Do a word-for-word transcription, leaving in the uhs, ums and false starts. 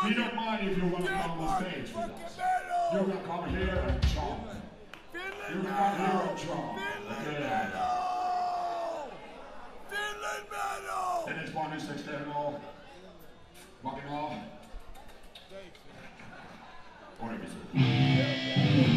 We don't mind if you want to come on the stage with us. You can come here and chomp. You can come here and chomp. Okay. Finland medal! Then it's one is external. Walking off. Or if it's